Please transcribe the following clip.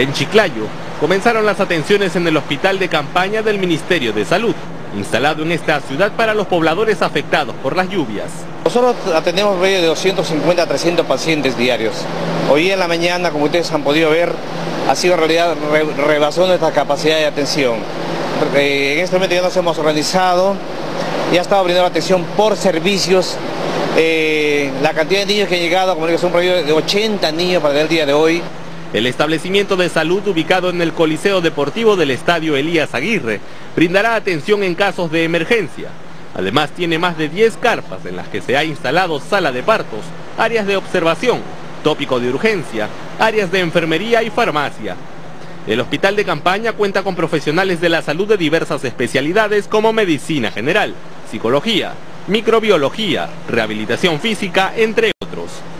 En Chiclayo, comenzaron las atenciones en el hospital de campaña del Ministerio de Salud, instalado en esta ciudad para los pobladores afectados por las lluvias. Nosotros atendemos medio de 250 a 300 pacientes diarios. Hoy en la mañana, como ustedes han podido ver, ha sido en realidad rebasó nuestra capacidad de atención. En este momento ya nos hemos organizado, ya estado brindando atención por servicios. La cantidad de niños que han llegado, como digo, es un promedio de 80 niños para el día de hoy. El establecimiento de salud ubicado en el Coliseo Deportivo del Estadio Elías Aguirre brindará atención en casos de emergencia. Además tiene más de 10 carpas en las que se ha instalado sala de partos, áreas de observación, tópico de urgencia, áreas de enfermería y farmacia. El hospital de campaña cuenta con profesionales de la salud de diversas especialidades como medicina general, psicología, microbiología, rehabilitación física, entre otros.